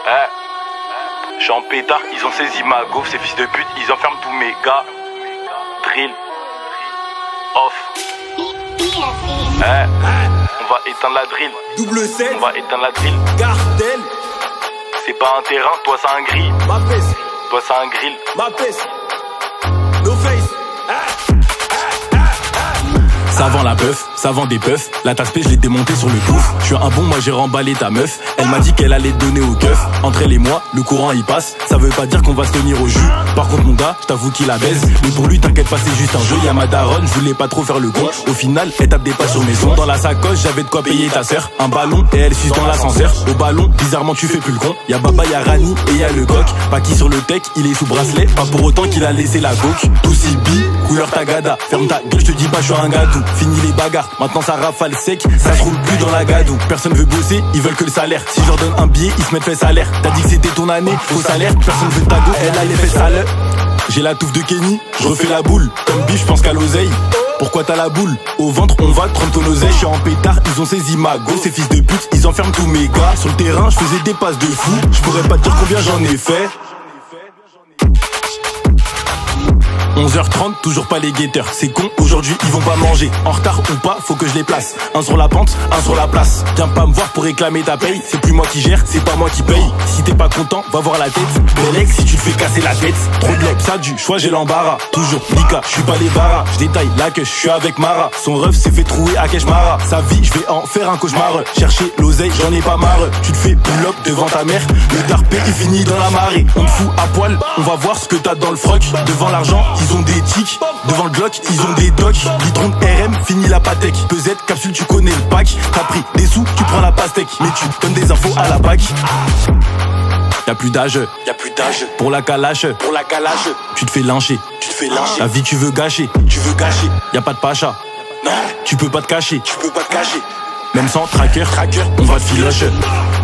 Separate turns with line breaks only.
Je suis en pétard, ils ont saisi ma gaufre, ces fils de pute, ils enferment tous mes gars. Drill. Off. On va éteindre la drill.
Double 7.
On va éteindre la drill.
Cartel.
C'est pas un terrain, toi c'est un grill.
Ma peste.
Toi c'est un grill.
Ma peste. No face.
Ça vend la bœuf, ça vend des puffs. La tasse P, je l'ai démontée sur le pouf. Je suis un bon, moi j'ai remballé ta meuf. Elle m'a dit qu'elle allait te donner au keuf. Entre elle et moi, le courant il passe. Ça veut pas dire qu'on va se tenir au jus. Par contre mon gars, je t'avoue qu'il la baise. Mais pour lui t'inquiète pas, c'est juste un jeu. Y'a ma daronne, je voulais pas trop faire le con. Au final, elle tape des pas sur mes sons. Dans la sacoche, j'avais de quoi payer ta sœur. Un ballon et elle suce dans l'ascenseur. Au ballon, bizarrement tu fais plus le con. Y'a Baba, y'a Rani et y'a le coq. Paki sur le tech, il est sous bracelet. Pas pour autant qu'il a laissé la coque. Tout si bi, couleur tagada. Ferme ta gueule, je te dis pas, je suis un gâteau. Fini les bagarres. Maintenant ça rafale sec, ça se roule plus dans la gadoue. Personne veut bosser, ils veulent que le salaire. Si je leur donne un billet, ils se mettent fait salaire. T'as dit que c'était ton année, faux salaire. Personne veut ta go, elle a les fesses sales. J'ai la touffe de Kenny, je refais la boule. Comme biche, je pense qu'à l'oseille. Pourquoi t'as la boule? Au ventre, on va 30 ton oseille. Je suis en pétard, ils ont saisi ma go. Ces fils de pute, ils enferment tous mes gars. Sur le terrain, je faisais des passes de fou. Je pourrais pas te dire combien j'en ai fait. 11h30, toujours pas les guetteurs. C'est con, aujourd'hui ils vont pas manger. En retard ou pas, faut que je les place. Un sur la pente, un sur la place. Viens pas me voir pour réclamer ta paye. C'est plus moi qui gère, c'est pas moi qui paye. Si t'es pas content, va voir la tête. Bellec, si tu te fais casser la tête. Trop de lob, ça du choix, j'ai l'embarras. Toujours Lika, je suis pas les barras. Je détaille la que je suis avec Mara. Son ref s'est fait trouer à Keshmara. Sa vie, je vais en faire un cauchemar. Chercher l'oseille, j'en ai pas marre. Tu te fais pull-up devant ta mère. Le tarpé est fini dans la marée. On te fout à poil, on va voir ce que t'as dans le froc. Devant l'argent, ils ont des tics. Devant le Glock, ils ont des docs. Litron RM, fini la patek. Pesette, capsule, tu connais le pack. T'as pris des sous, tu prends la pastèque. Mais tu donnes des infos à la PAC. Y'a plus d'âge, pour la calache, tu te fais lyncher, la vie tu veux gâcher, y'a pas de pacha, non, tu peux pas te cacher, même sans tracker, on va te filoche.